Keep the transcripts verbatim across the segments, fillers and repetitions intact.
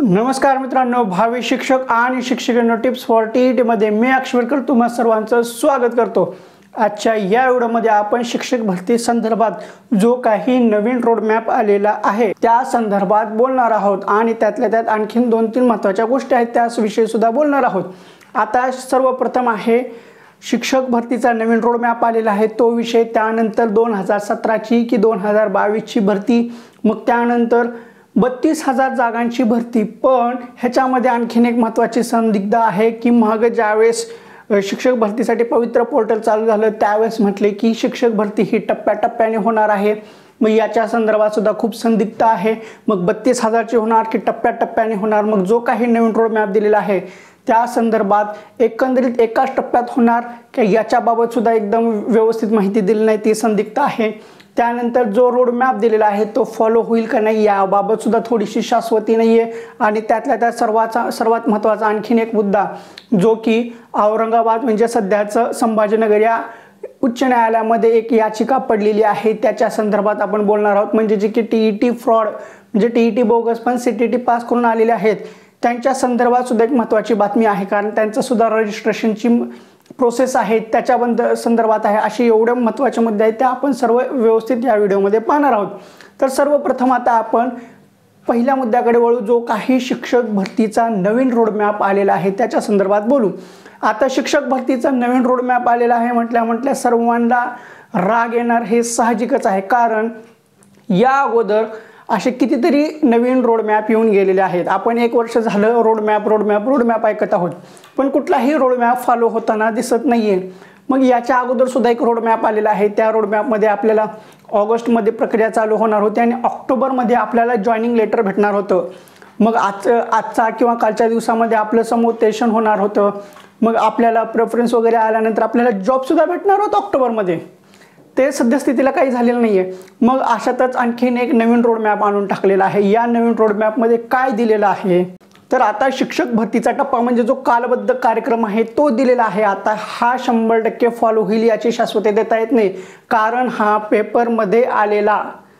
नमस्कार मित्रांनो, भावी शिक्षक आणि शिक्षकांनो टिप्स फॉर टीईटी मध्ये मी अक्षरकर तुम्हा सर्वांचं स्वागत करतो। आजच्या या व्हिडिओमध्ये आपण शिक्षक भरती संदर्भात जो काही नवीन रोड मॅप आलेला आहे त्या संदर्भात बोलणार आहोत आणि त्यातल्या त्यात आणखीन दोन तीन महत्त्वाच्या गोष्टी आहेत त्याविषयी सुद्धा बोलणार आहोत। आता सर्वप्रथम आहे शिक्षक भरतीचा नवीन रोड मॅप आलेला आहे तो विषय, त्यानंतर दोन हजार सतरा ची की दोन हजार बावीस ची भरती, मग त्यानंतर बत्तीस हजार जागांची भरती। पण ह्याच्यामध्ये आणखीन एक महत्त्वाची संदिग्ध आहे की मग ज्यावेळेस शिक्षक भरतीसाठी पवित्र पोर्टल चालू झालं त्यावेळेस म्हटले की शिक्षक भरती ही टप्प्याटप्प्याने होणार आहे। मग याच्या संदर्भात सुद्धा खूप संदिग्ध आहे, मग बत्तीस हजारची होणार की टप्प्याटप्प्याने होणार। मग जो काही नवीन रोड मॅप दिलेला आहे त्या संदर्भात एकंदरीत एकाच टप्प्यात होणार की याच्याबाबत सुद्धा एकदम व्यवस्थित माहिती दिली नाही, ती संदिग्ध आहे। त्यानंतर जो रोड मॅप दिलेला आहे तो फॉलो होईल का नाही याबाबत सुद्धा थोडीशी शाश्वती नाही आहे। आणि त्यातल्या त्यात सर्वात सर्वात महत्त्वाचा आणखीन एक मुद्दा जो की औरंगाबाद म्हणजे सध्याचं संभाजीनगर या उच्च न्यायालयामध्ये एक याचिका पडलेली आहे त्याच्या संदर्भात आपण बोलणार आहोत। म्हणजे जे की टीईटी फ्रॉड म्हणजे टीईटी बोगस पण सीटीटी पास करून आलेले आहेत त्यांच्या संदर्भात सुद्धा एक महत्त्वाची बातमी आहे, कारण त्यांचं सुद्धा रजिस्ट्रेशनची प्रोसेस आहे त्याच्या संदर्भात आहे। असे एवढे महत्त्वाचे मुद्दे आहेत त्या आपण सर्व व्यवस्थित या व्हिडिओमध्ये पाहणार आहोत। तर सर्वप्रथम आता आपण पहिल्या मुद्द्याकडे वळू, जो काही शिक्षक भरतीचा नवीन रोड मॅप आलेला आहे त्याच्या संदर्भात बोलू। आता शिक्षक भरतीचा नवीन रोड मॅप आलेला आहे म्हटल्या म्हटल्या सर्वांना राग येणार हे साहजिकच आहे, कारण या अगोदर असे कितीतरी नवीन रोड मॅप येऊन गेलेले आहेत। आपण एक वर्ष झालं road map road map road map ऐकत आहोत पण कुठलाही रोड मॅप फॉलो होताना दिसत नाहीये। मग याच्या अगोदर सुद्धा एक रोड मॅप आलेला आहे, त्या रोड मॅपमध्ये आपल्याला ऑगस्टमध्ये प्रक्रिया चालू होणार होती आणि ऑक्टोबरमध्ये आपल्याला जॉईनिंग लेटर भेटणार होतं। मग आज आजचा किंवा कालच्या दिवसामध्ये आपलं समुपदेशन होणार होतं, मग आपल्याला प्रेफरन्स वगैरे आल्यानंतर आपल्याला जॉबसुद्धा भेटणार होतं ऑक्टोबरमध्ये। ते सद्यस्थितीला काही झालेलं नाहीये। मग अशातच आणखीन एक नवीन रोड मॅप आणून टाकलेला आहे। या नवीन रोड मॅपमध्ये काय दिलेलं आहे तर आता शिक्षक भरतीचा टप्पा म्हणजे जो कालबद्ध कार्यक्रम आहे तो दिलेला आहे। आता हा शंभर टक्के फॉलो होईल याची शाश्वती देता येत नाही, कारण हा पेपरमध्ये आलेला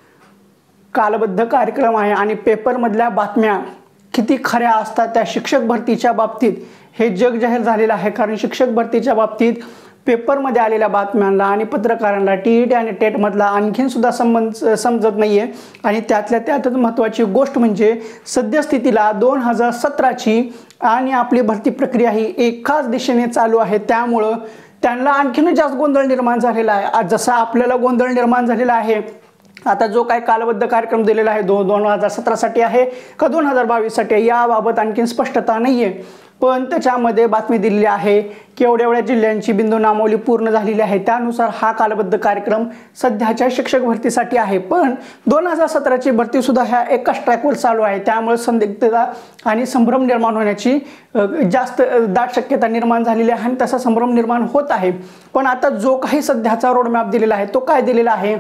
कालबद्ध कार्यक्रम आहे आणि पेपरमधल्या बातम्या किती खऱ्या असतात त्या शिक्षक भरतीच्या बाबतीत हे जग जाहीर झालेलं आहे। कारण शिक्षक भरतीच्या बाबतीत पेपरमध्ये आलेल्या बातम्यांना आणि पत्रकारांना टीईटी आणि टेटमधला आणखीन सुद्धा संबंध समजत नाहीये। आणि त्यातल्या त्यातच महत्त्वाची गोष्ट म्हणजे सद्यस्थितीला दोन हजार सतराची आणि आपली भरती प्रक्रिया ही एकाच दिशेने चालू आहे, त्यामुळं त्यांना आणखीन जास्त गोंधळ निर्माण झालेला आहे। आज जसा आपल्याला गोंधळ निर्माण झालेला आहे आता जो काही कालबद्ध कार्यक्रम दिलेला आहे दो दोन हजार सतरासाठी आहे का दोन हजार बावीससाठी याबाबत आणखीन स्पष्टता नाही आहे। पण त्याच्यामध्ये बातमी दिलेली आहे की एवढ्या एवढ्या जिल्ह्यांची बिंदू नामावली पूर्ण झालेली आहे, त्यानुसार हा कालबद्ध कार्यक्रम सध्याच्या शिक्षक भरतीसाठी आहे। पण दोन हजार सतराची भरती सुद्धा ह्या एकाच ट्रॅकवर चालू आहे, त्यामुळे संदिग्धता आणि संभ्रम निर्माण होण्याची जास्त दाट शक्यता निर्माण झालेली आहे आणि तसा संभ्रम निर्माण होत आहे। पण आता जो काही सध्याचा रोड मॅप दिलेला आहे तो काय दिलेला आहे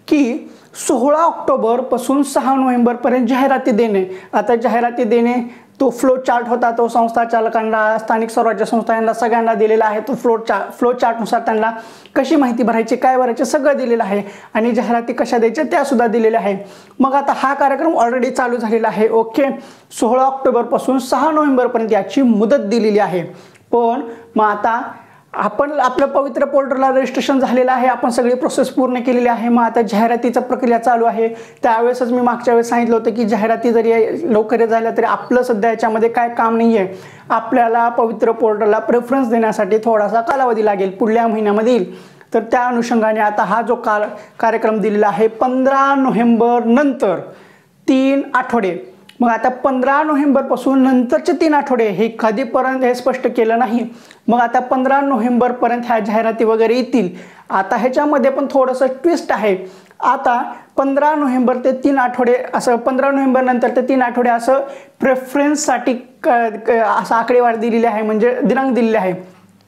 की सोळा ऑक्टोबर पासून सहा नोव्हेंबर पर्यंत जाहिराती देणे। आता जाहिराती देणे तो फ्लो चार्ट होता, तो संस्था चालकांना स्थानिक स्वराज्य संस्थांना सगळ्यांना दिलेला आहे। तो फ्लो चा फ्लो चार्टनुसार त्यांना कशी माहिती भरायची काय भरायचे सगळं दिलेलं आहे आणि जाहिराती कशा द्यायच्या त्या सुद्धा दिलेल्या आहे। मग आता हा कार्यक्रम ऑलरेडी चालू झालेला आहे। ओके, सोळा ऑक्टोबर पासून सहा नोव्हेंबर पर्यंत याची मुदत दिलेली आहे। पण मग आता आपण आपलं पवित्र पोर्टलला रजिस्ट्रेशन झालेलं आहे, आपण सगळी प्रोसेस पूर्ण केलेली आहे। मग आता जाहिरातीची प्रक्रिया चालू आहे। त्यावेळेसच मी मागच्या वेळेस सांगितलं होतं की जाहिराती जरी लवकर झाल्या तरी आपलं सध्या याच्यामध्ये काय काम नाही आहे, आपल्याला पवित्र पोर्टलला प्रेफरन्स देण्यासाठी थोडासा कालावधी लागेल, पुढल्या महिन्यामध्ये येईल। तर त्या अनुषंगाने आता हा जो काल कार्यक्रम दिलेला आहे पंधरा नोव्हेंबर नंतर तीन आठवडे, मग आता पंधरा नोव्हेंबर पासून नंतरचे तीन आठवडे हे कधीपर्यंत हे स्पष्ट केलं नाही। मग आता पंधरा नोव्हेंबर पर्यंत ह्या जाहिराती वगैरे येतील। आता ह्याच्यामध्ये पण थोडंसं ट्विस्ट आहे। आता पंधरा नोव्हेंबर ते तीन आठवडे असं पंधरा नोव्हेंबर नंतर ते तीन आठवडे असं प्रेफरन्ससाठी असं आकडेवारी दिलेली आहे, म्हणजे दिनांक दिलेले आहे।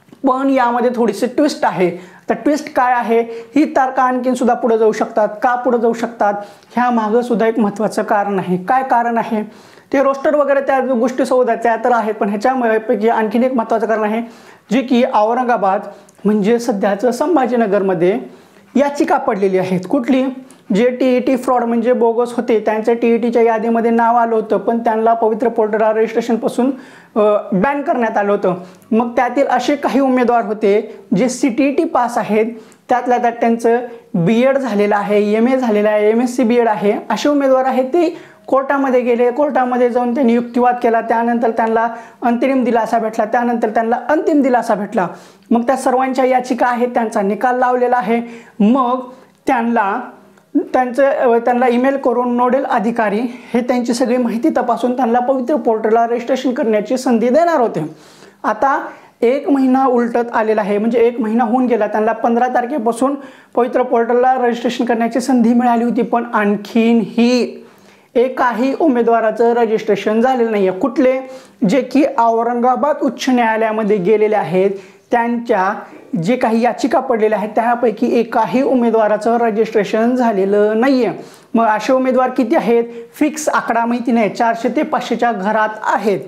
पण यामध्ये थोडीशी ट्विस्ट आहे। तर ट्विस्ट काय आहे ही तारखा आणखीन सुद्धा पुढे जाऊ शकतात, का पुढे जाऊ शकतात ह्या मागं सुद्धा एक महत्त्वाचं कारण आहे। काय कारण आहे ते रोस्टर वगैरे त्या गोष्टी सौदाच्या तर आहेत, पण ह्याच्यापैकी आणखीन एक महत्त्वाचं कारण आहे जे की औरंगाबाद म्हणजे सध्याचं संभाजीनगरमध्ये याचिका पडलेली आहेत। कुठली जे टी ई टी फ्रॉड म्हणजे बोगस होते त्यांचं टी ई टीच्या यादीमध्ये नाव आलं होतं, पण त्यांना पवित्र पोर्टलला रजिस्ट्रेशनपासून बॅन करण्यात आलं होतं. मग त्यातील असे काही उमेदवार होते जे C T E T pass आहेत, त्यातल्या त्यात त्यांचं बी एड झालेलं आहे, एम ए झालेलं आहे, M S C B Ed आहे, असे उमेदवार आहेत ते कोर्टामध्ये गेले. कोर्टामध्ये जाऊन त्यांनी युक्तिवाद केला, त्यानंतर त्यांना अंतरिम दिलासा भेटला, त्यानंतर त्यांना अंतिम दिलासा भेटला. मग त्या सर्वांच्या याचिका आहेत, त्यांचा निकाल लावलेला आहे. मग त्यांना त्यांचं त्यांना ईमेल करून नोडल अधिकारी हे त्यांची सगळी माहिती तपासून त्यांना पवित्र पोर्टलला रजिस्ट्रेशन करण्याची संधी देणार होते. आता एक महिना उलटत आलेला आहे, म्हणजे एक महिना होऊन गेला. त्यांना पंधरा तारखेपासून पवित्र पोर्टलला रजिस्ट्रेशन करण्याची संधी मिळाली होती, पण आणखीनही एकाही उमेदवाराचं रजिस्ट्रेशन झालेलं नाही आहे. कुठले? जे की औरंगाबाद उच्च न्यायालयामध्ये गेलेले आहेत, त्यांच्या जे काही याचिका पडलेल्या आहेत त्यापैकी एकाही उमेदवाराचं रजिस्ट्रेशन झालेलं नाही आहे. मग असे उमेदवार किती आहेत? फिक्स आकडा माहिती नाही, चारशे ते पाचशेच्या घरात आहेत.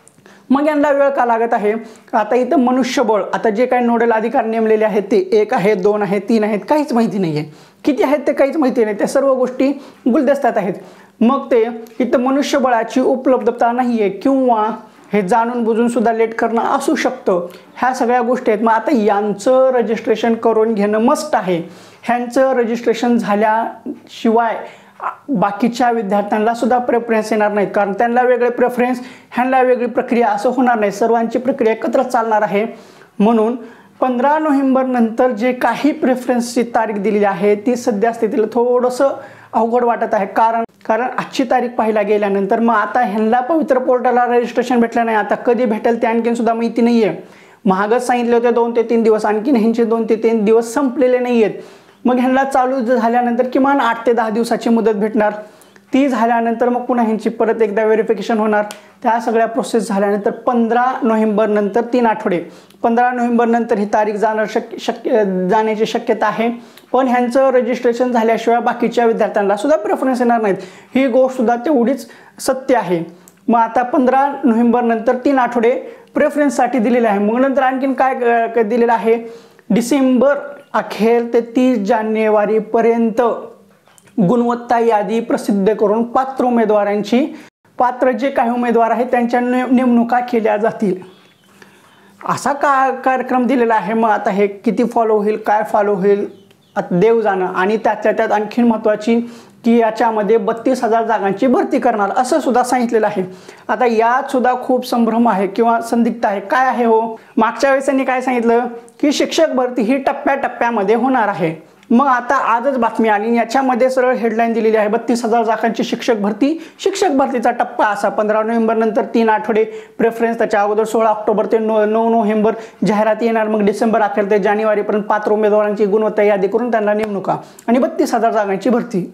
मग यांना वेळ का लागत आहे? आता इथं मनुष्यबळ, आता जे काही नोडल अधिकारी नेमलेले आहेत ते एक आहेत, दोन आहेत, तीन आहेत, काहीच माहिती नाही आहे. किती आहेत ते काहीच माहिती नाही, त्या सर्व गोष्टी गुलदस्त्यात आहेत. मग ते इथं मनुष्यबळाची उपलब्धता नाही आहे किंवा हे जाणून बुजून सुद्धा लेट करणं असू शकतं, ह्या सगळ्या गोष्टी आहेत. मग आता यांचं रजिस्ट्रेशन करून घेणं मस्ट आहे. ह्यांचं रजिस्ट्रेशन झाल्याशिवाय बाकीच्या विद्यार्थ्यांना सुद्धा प्रेफरन्स येणार नाहीत, कारण त्यांना वेगळे प्रेफरन्स, ह्यांना वेगळी प्रक्रिया असं होणार नाही. सर्वांची प्रक्रिया एकत्र चालणार आहे. म्हणून पंधरा नोव्हेंबर नंतर जे काही प्रेफरन्सची तारीख दिलेली आहे ती सध्या स्थितीला थोडंसं अवघड वाटत आहे. कारण कारण आजची तारीख पाहायला गेल्यानंतर मग आता ह्यांना पवित्र पोर्टलला रजिस्ट्रेशन भेटलं नाही. आता कधी भेटेल ते आणखीन सुद्धा माहिती नाही आहे. महागच सांगितले होते दोन ते तीन दिवस, आणखीन ह्यांचे दोन ते तीन दिवस संपलेले नाही आहेत. मग ह्यांना चालू झाल्यानंतर किमान आठ ते दहा दिवसाची मुदत भेटणार. ती झाल्यानंतर मग पुन्हा ह्यांची परत एकदा व्हेरिफिकेशन होणार. त्या सगळ्या प्रोसेस झाल्यानंतर पंधरा नोव्हेंबर नंतर तीन आठवडे पंधरा नोव्हेंबर नंतर ही तारीख जाणार शक्य शक्य जाण्याची शक्यता आहे. पण ह्यांचं रजिस्ट्रेशन झाल्याशिवाय बाकीच्या विद्यार्थ्यांना सुद्धा प्रेफरन्स येणार नाहीत, ही गोष्ट सुद्धा तेवढीच सत्य आहे. मग आता पंधरा नोव्हेंबर नंतर तीन आठवडे प्रेफरन्ससाठी दिलेले आहे. मग नंतर आणखीन काय दिलेलं आहे? डिसेंबर अखेर ते तीस जानेवारीपर्यंत गुणवत्ता यादी प्रसिद्ध करून पात्र उमेदवारांची पात्र जे काही उमेदवार आहेत त्यांच्या नेमणुका केल्या जातील, असा का कार्यक्रम दिलेला आहे. मग आता हे किती फॉलो होईल, काय फॉलो होईल, देव जाणं. आणि त्याच्या त्यात आणखीन महत्त्वाची की याच्यामध्ये बत्तीस हजार जागांची भरती करणार असं सुद्धा सांगितलेलं आहे. आता यात सुद्धा खूप संभ्रम आहे किंवा संदिग्ध आहे. काय आहे हो? मागच्या वेळेस त्यांनी काय सांगितलं की शिक्षक भरती ही टप्प्याटप्प्यामध्ये होणार आहे. मग आता आजच बातमी आली, याच्यामध्ये सरळ हेडलाईन दिलेली आहे बत्तीस हजार जागांची शिक्षक भरती. शिक्षक भरतीचा टप्पा असा पंधरा नोव्हेंबर नंतर तीन आठवडे प्रेफरन्स, त्याच्या अगोदर सोळा ऑक्टोबर ते नऊ नऊ नोव्हेंबर जाहिरात येणार. मग डिसेंबर अखेर ते जानेवारीपर्यंत पात्र उमेदवारांची गुणवत्ता यादी करून त्यांना नेमणुका आणि बत्तीस हजार जागांची भरती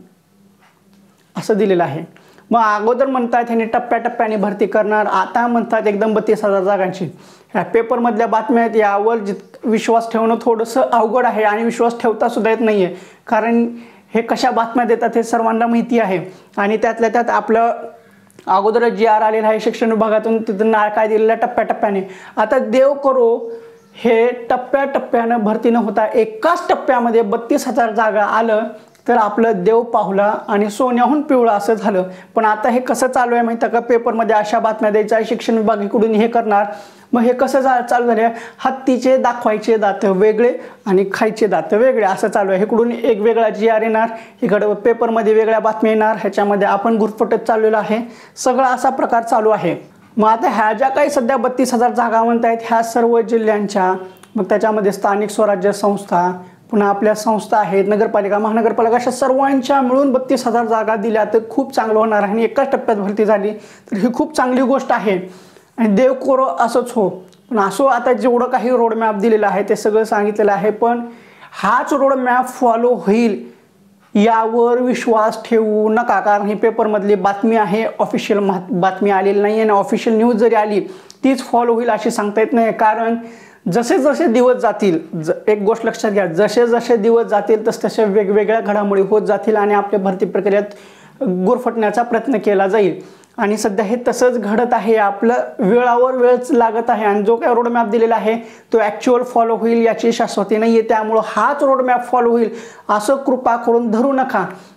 असं दिलेलं आहे. मग अगोदर म्हणतात ह्यांनी टप्प्याटप्प्याने भरती करणार, आता म्हणतात एकदम बत्तीस हजार जागांची. ह्या पेपरमधल्या बातम्या आहेत, यावर जित विश्वास ठेवणं थोडंसं अवघड आहे आणि विश्वास ठेवता सुद्धा येत नाही आहे. कारण हे कशा बातम्या देतात हे सर्वांना माहिती आहे. आणि त्यातल्या त्यात आपलं अगोदर जी आर आलेलं आहे शिक्षण विभागातून, तिथं ना काय दिलेलं टप्प्याटप्प्याने. आता देव करो हे टप्प्याटप्प्यानं भरती न होता एकाच टप्प्यामध्ये बत्तीस हजार जागा आलं तर आपलं देव पाहुला आणि सोन्याहून पिवळं असं झालं. पण आता हे कसं चालू आहे माहिती आहे का? पेपरमध्ये अशा बातम्या द्यायच्या, शिक्षण विभागाकडून हे करणार. मग हे कसं जा चालू झालं? हत्तीचे दाखवायचे दात वेगळे आणि खायचे दात वेगळे असं चालू आहे. इकडून एक वेगळा जी आर येणार, इकडं पेपरमध्ये वेगळ्या बातम्या येणार, ह्याच्यामध्ये आपण गुरफटत चाललेलं आहे. सगळा असा प्रकार चालू आहे. मग आता ह्या ज्या काही सध्या बत्तीस हजार जागा म्हणत आहेत ह्या सर्व जिल्ह्यांच्या, मग त्याच्यामध्ये स्थानिक स्वराज्य संस्था, पुन्हा आपल्या संस्था आहेत, नगरपालिका, महानगरपालिका, अशा सर्वांच्या मिळून बत्तीस हजार जागा दिल्या तर खूप चांगलं होणार आहे. आणि एकाच टप्प्यात भरती झाली तर ही खूप चांगली गोष्ट आहे. आणि देव करो असंच हो. पण असो, आता जेवढं काही रोडमॅप दिलेलं आहे ते सगळं सांगितलेलं आहे, पण हाच रोडमॅप फॉलो होईल यावर विश्वास ठेवू नका. कारण ही पेपरमधली बातमी आहे, ऑफिशियल बातमी आलेली नाही आहे. आणि ऑफिशियल न्यूज जरी आली तीच फॉलो होईल अशी सांगता येत नाही. कारण जसे जसे दिवस जातील, ज एक गोष्ट लक्षात घ्या, जसे जसे दिवस जातील तस तशा वेगवेगळ्या घडामोडी होत जातील आणि आपल्या भरती प्रक्रियेत गुरफटण्याचा प्रयत्न केला जाईल. आणि सध्या हे तसंच घडत आहे. आपलं वेळावर वेळच लागत आहे. आणि जो काय रोडमॅप दिलेला आहे तो ॲक्च्युअल फॉलो होईल याची शाश्वती नाही आहे. त्यामुळं हाच रोडमॅप फॉलो होईल असं कृपा करून धरू नका.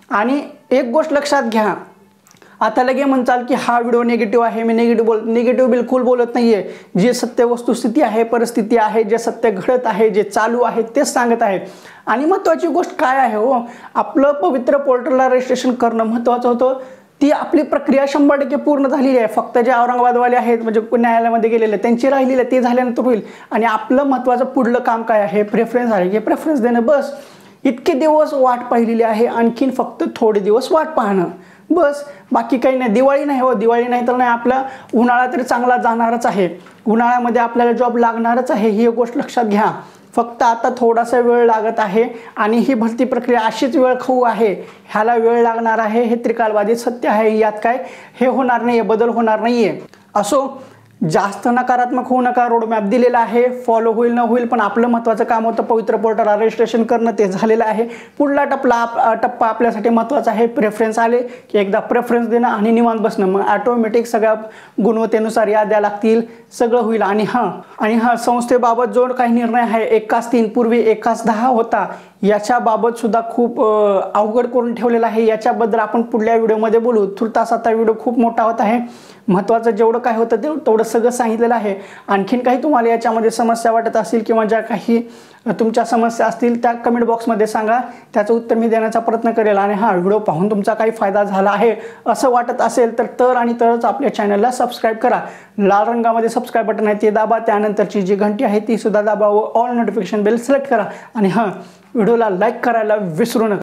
आणि एक गोष्ट लक्षात घ्या, आता लगे म्हणचाल की हा व्हिडिओ निगेटिव्ह आहे, मी निगेटिव्ह बोल निगेटिव्ह बिलकुल बोलत नाही आहे. जे सत्य वस्तुस्थिती आहे, परिस्थिती आहे, जे सत्य घडत आहे, जे चालू आहे तेच सांगत आहे. आणि महत्त्वाची गोष्ट काय आहे हो, आपलं पवित्र पोर्टलला रजिस्ट्रेशन करणं महत्त्वाचं होतं. ती आपली प्रक्रिया शंभर टक्के पूर्ण झालेली आहे. फक्त जे औरंगाबादवाले आहेत म्हणजे न्यायालयामध्ये गेलेले त्यांची राहिलेली आहे, ते झाल्यानंतर होईल. आणि आपलं महत्त्वाचं पुढलं काम काय आहे, प्रेफरन्स आहे, हे प्रेफरन्स देणं. बस इतके दिवस वाट पाहिलेली आहे, आणखीन फक्त थोडे दिवस वाट पाहणं बस, बाकी काही नाही. दिवाळी नाही हो, दिवाळी नाही तर नाही, आपला उन्हाळा तरी चांगला जाणारच आहे. उन्हाळ्यामध्ये आपल्याला जॉब लागणारच आहे, ही गोष्ट लक्षात घ्या. फक्त आता थोडासा वेळ लागत आहे आणि ही भरती प्रक्रिया अशीच वेळ खाऊ आहे, ह्याला वेळ लागणार आहे. हे त्रिकालबाधित सत्य आहे, यात काय हे होणार नाही, बदल होणार नाही आहे. असो, जास्त नकारात्मक होऊ नका. रोडमॅप दिलेला आहे, फॉलो होईल न होईल, पण आपलं महत्त्वाचं काम होतं पवित्र पोर्टल रजिस्ट्रेशन करणं, ते झालेलं आहे. पुढला टप्पा टप्पा आपल्यासाठी महत्त्वाचा आहे. प्रेफरन्स आले की एकदा प्रेफरन्स देणं आणि निवांत बसणं, मग ऑटोमॅटिक सगळ्या गुणवत्तेनुसार याद्या लागतील, सगळं होईल. आणि हां आणि हां संस्थेबाबत जो काही निर्णय आहे, एकाच तीन पूर्वी एकाच दहा होता, याच्याबाबत सुद्धा खूप अवघड करून ठेवलेलं आहे. याच्याबद्दल आपण पुढल्या व्हिडिओमध्ये बोलू. तुर्तास आता व्हिडिओ खूप मोठा होत आहे. महत्त्वाचं जेवढं काय होतं ते तेवढं सगळं सांगितलेलं आहे. आणखीन काही तुम्हाला याच्यामध्ये समस्या वाटत असतील किंवा ज्या काही तुमच्या समस्या असतील त्या कमेंट बॉक्समध्ये सांगा, त्याचं उत्तर मी देण्याचा प्रयत्न करेल. आणि हा व्हिडिओ पाहून तुमचा काही फायदा झाला आहे असं वाटत असेल तर तर आणि तरच आपल्या चॅनलला सबस्क्राईब करा. लाल रंगामध्ये सबस्क्राईब बटन आहे ते दाबा, त्यानंतरची जी घंटी आहे ती सुद्धा दाबा व ऑल नोटिफिकेशन बेल सिलेक्ट करा. आणि हां व्हिडिओला लाईक करायला विसरू नका.